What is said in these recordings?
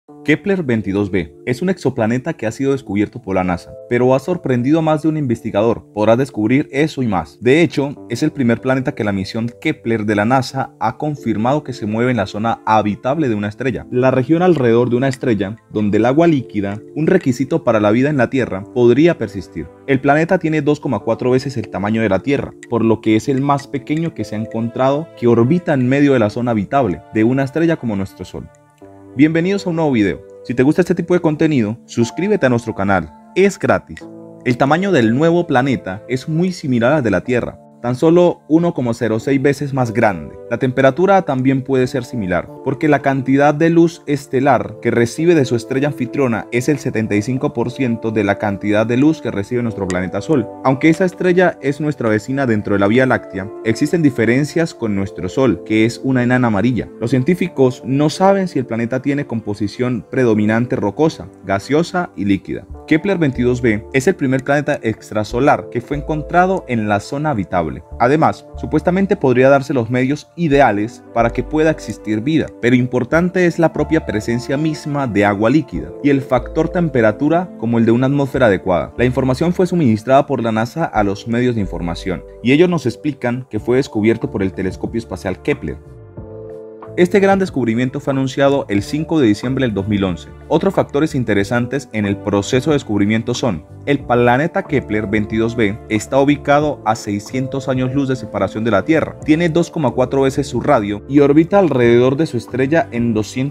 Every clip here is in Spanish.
Kepler 22b es un exoplaneta que ha sido descubierto por la NASA, pero ha sorprendido a más de un investigador. Podrá descubrir eso y más. De hecho, es el primer planeta que la misión Kepler de la NASA ha confirmado que se mueve en la zona habitable de una estrella, la región alrededor de una estrella donde el agua líquida, un requisito para la vida en la Tierra, podría persistir. El planeta tiene 2,4 veces el tamaño de la Tierra, por lo que es el más pequeño que se ha encontrado que orbita en medio de la zona habitable de una estrella como nuestro Sol. Bienvenidos a un nuevo video. Si te gusta este tipo de contenido, suscríbete a nuestro canal. Es gratis. El tamaño del nuevo planeta es muy similar al de la Tierra, tan solo 1,06 veces más grande. La temperatura también puede ser similar, porque la cantidad de luz estelar que recibe de su estrella anfitriona es el 75% de la cantidad de luz que recibe nuestro planeta Sol. Aunque esa estrella es nuestra vecina dentro de la Vía Láctea, existen diferencias con nuestro Sol, que es una enana amarilla. Los científicos no saben si el planeta tiene composición predominante rocosa, gaseosa y líquida. Kepler 22b es el primer planeta extrasolar que fue encontrado en la zona habitable. Además, supuestamente podría darse los medios ideales para que pueda existir vida, pero importante es la propia presencia misma de agua líquida y el factor temperatura como el de una atmósfera adecuada. La información fue suministrada por la NASA a los medios de información y ellos nos explican que fue descubierto por el telescopio espacial Kepler. Este gran descubrimiento fue anunciado el 5 de diciembre del 2011. Otros factores interesantes en el proceso de descubrimiento son: el planeta Kepler 22b está ubicado a 600 años luz de separación de la Tierra, tiene 2,4 veces su radio y orbita alrededor de su estrella en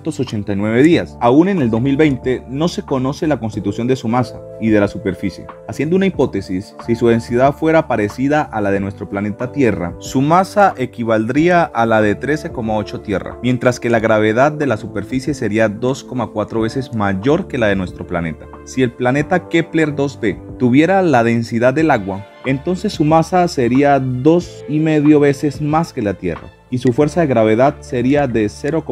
289 días. Aún en el 2020 no se conoce la constitución de su masa y de la superficie. Haciendo una hipótesis, si su densidad fuera parecida a la de nuestro planeta Tierra, su masa equivaldría a la de 13,8 Tierra, mientras que la gravedad de la superficie sería 2,4 veces mayor que la de nuestro planeta. Si el planeta Kepler 2b tuviera la densidad del agua, entonces su masa sería 2,5 veces más que la Tierra, y su fuerza de gravedad sería de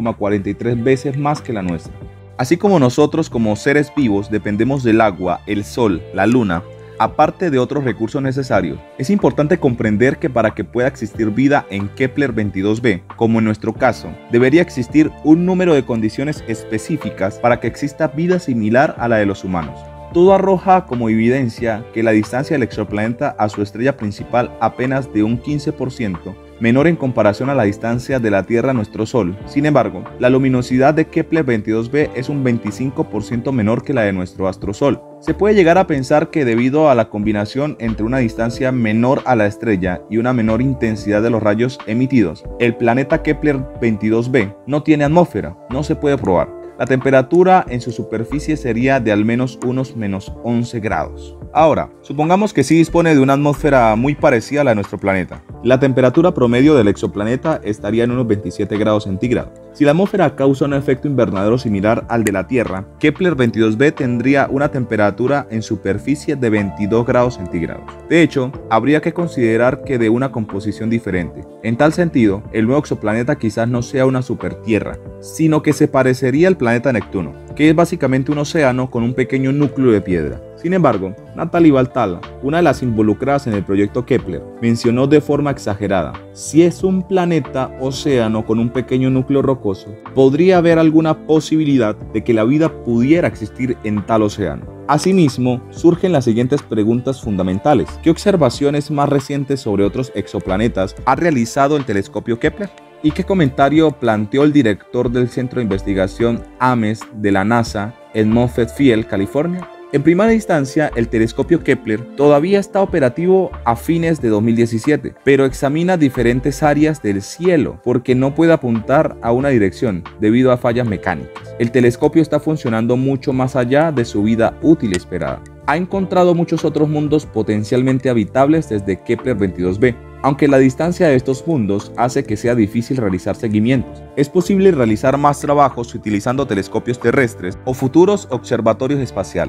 0,43 veces más que la nuestra. Así como nosotros como seres vivos dependemos del agua, el sol, la luna, aparte de otros recursos necesarios, es importante comprender que para que pueda existir vida en Kepler 22b, como en nuestro caso, debería existir un número de condiciones específicas para que exista vida similar a la de los humanos. Todo arroja como evidencia que la distancia del exoplaneta a su estrella principal apenas de un 15%, menor en comparación a la distancia de la Tierra a nuestro Sol. Sin embargo, la luminosidad de Kepler 22b es un 25% menor que la de nuestro astro Sol. Se puede llegar a pensar que debido a la combinación entre una distancia menor a la estrella y una menor intensidad de los rayos emitidos, el planeta Kepler 22b no tiene atmósfera, no se puede probar. La temperatura en su superficie sería de al menos unos menos 11 grados. Ahora, supongamos que sí dispone de una atmósfera muy parecida a la de nuestro planeta. La temperatura promedio del exoplaneta estaría en unos 27 grados centígrados. Si la atmósfera causa un efecto invernadero similar al de la Tierra, Kepler 22b tendría una temperatura en superficie de 22 grados centígrados. De hecho, habría que considerar que de una composición diferente. En tal sentido, el nuevo exoplaneta quizás no sea una supertierra, sino que se parecería al planeta Neptuno, que es básicamente un océano con un pequeño núcleo de piedra. Sin embargo, Natalie Baltala, una de las involucradas en el proyecto Kepler, mencionó de forma exagerada: si es un planeta océano con un pequeño núcleo rocoso, podría haber alguna posibilidad de que la vida pudiera existir en tal océano. Asimismo, surgen las siguientes preguntas fundamentales. ¿Qué observaciones más recientes sobre otros exoplanetas ha realizado el telescopio Kepler? ¿Y qué comentario planteó el director del Centro de Investigación Ames de la NASA en Moffett Field, California? En primera instancia, el telescopio Kepler todavía está operativo a fines de 2017, pero examina diferentes áreas del cielo porque no puede apuntar a una dirección debido a fallas mecánicas. El telescopio está funcionando mucho más allá de su vida útil esperada. Ha encontrado muchos otros mundos potencialmente habitables desde Kepler 22b, aunque la distancia de estos mundos hace que sea difícil realizar seguimientos. Es posible realizar más trabajos utilizando telescopios terrestres o futuros observatorios espaciales.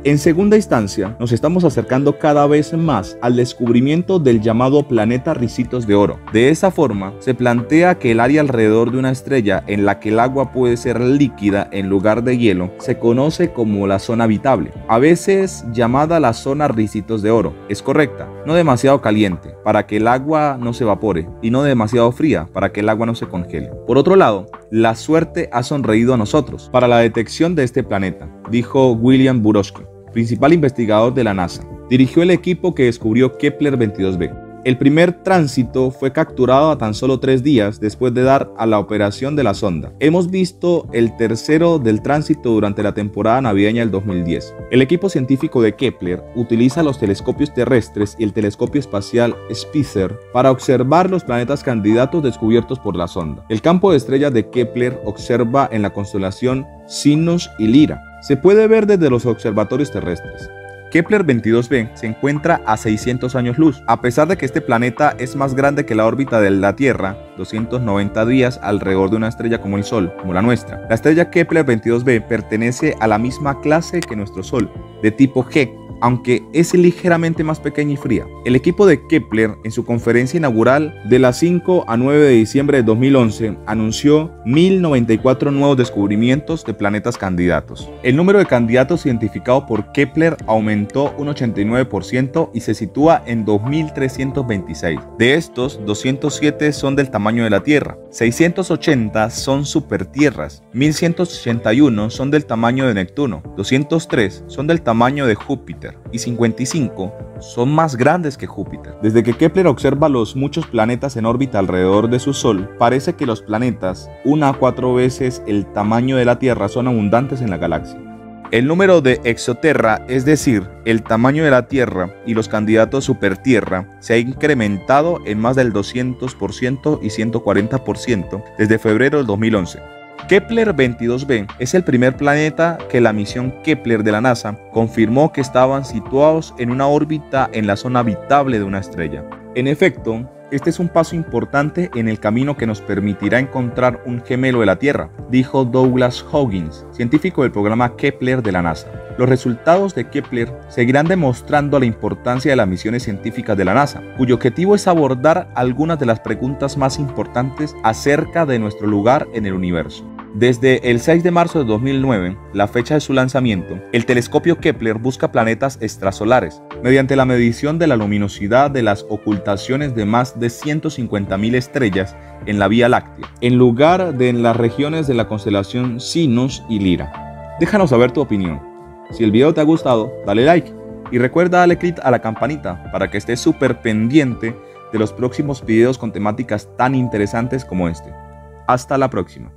En segunda instancia, nos estamos acercando cada vez más al descubrimiento del llamado planeta Ricitos de Oro. De esa forma, se plantea que el área alrededor de una estrella en la que el agua puede ser líquida en lugar de hielo se conoce como la zona habitable, a veces llamada la zona Ricitos de Oro. Es correcta, no demasiado caliente para que el agua no se evapore y no demasiado fría para que el agua no se congele. Por otro lado, la suerte ha sonreído a nosotros para la detección de este planeta, dijo William Burosky, principal investigador de la NASA. Dirigió el equipo que descubrió Kepler 22b. El primer tránsito fue capturado a tan solo 3 días después de dar a la operación de la sonda. Hemos visto el tercero del tránsito durante la temporada navideña del 2010. El equipo científico de Kepler utiliza los telescopios terrestres y el telescopio espacial Spitzer para observar los planetas candidatos descubiertos por la sonda. El campo de estrellas de Kepler observa en la constelación Cygnus y Lyra. Se puede ver desde los observatorios terrestres. Kepler 22b se encuentra a 600 años luz. A pesar de que este planeta es más grande que la órbita de la Tierra, 290 días alrededor de una estrella como el Sol, como la nuestra. La estrella Kepler 22b pertenece a la misma clase que nuestro Sol, de tipo G, aunque es ligeramente más pequeña y fría. El equipo de Kepler, en su conferencia inaugural de las 5 a 9 de diciembre de 2011, anunció 1094 nuevos descubrimientos de planetas candidatos. El número de candidatos identificados por Kepler aumentó un 89% y se sitúa en 2326. De estos, 207 son del tamaño de la Tierra, 680 son supertierras, 1181 son del tamaño de Neptuno, 203 son del tamaño de Júpiter y 55 son más grandes que Júpiter. Desde que Kepler observa los muchos planetas en órbita alrededor de su Sol, parece que los planetas, 1 a 4 veces el tamaño de la Tierra, son abundantes en la galaxia. El número de exoterra, es decir, el tamaño de la Tierra y los candidatos supertierra, se ha incrementado en más del 200% y 140% desde febrero del 2011. Kepler 22b es el primer planeta que la misión Kepler de la NASA confirmó que estaban situados en una órbita en la zona habitable de una estrella. En efecto, este es un paso importante en el camino que nos permitirá encontrar un gemelo de la Tierra, dijo Douglas Hawkins, científico del programa Kepler de la NASA. Los resultados de Kepler seguirán demostrando la importancia de las misiones científicas de la NASA, cuyo objetivo es abordar algunas de las preguntas más importantes acerca de nuestro lugar en el universo. Desde el 6 de marzo de 2009, la fecha de su lanzamiento, el telescopio Kepler busca planetas extrasolares mediante la medición de la luminosidad de las ocultaciones de más de 150.000 estrellas en la Vía Láctea, en lugar de en las regiones de la constelación Cygnus y Lyra. Déjanos saber tu opinión. Si el video te ha gustado, dale like y recuerda darle click a la campanita para que estés súper pendiente de los próximos videos con temáticas tan interesantes como este. Hasta la próxima.